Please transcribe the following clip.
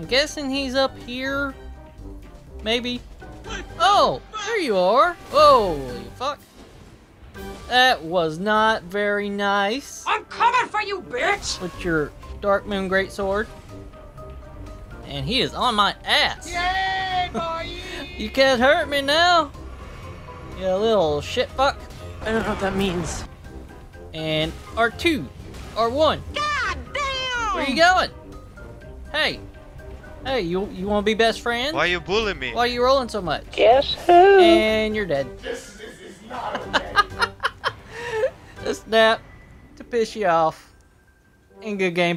I'm guessing he's up here. Maybe. Oh, there you are. Holy fuck. That was not very nice. I'm coming for you, bitch! With your Dark Moon Greatsword. And he is on my ass. Yay, boy! You can't hurt me now. You little shit fuck. I don't know what that means. And R2. R1. God damn! Where you going? Hey. Hey, you want to be best friends? Why you bullying me? Why are you rolling so much? Guess who? And you're dead. This is not okay. A snap to piss you off. And good game.